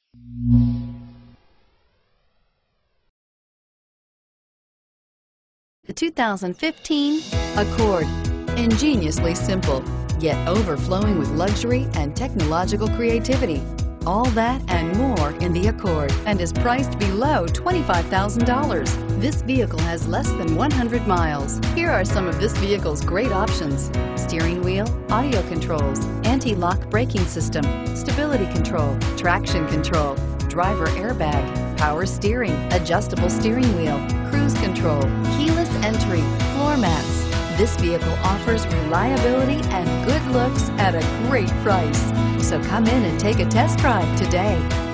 The 2015 Accord. Ingeniously simple, yet overflowing with luxury and technological creativity. All that and more in the Accord, and is priced below $25,000. This vehicle has less than 100 miles. Here are some of this vehicle's great options: steering wheel audio controls, anti-lock braking system, stability control, traction control, driver airbag, power steering, adjustable steering wheel, cruise control, keyless entry, floor mats. This vehicle offers reliability and good looks at a great price. So come in and take a test drive today.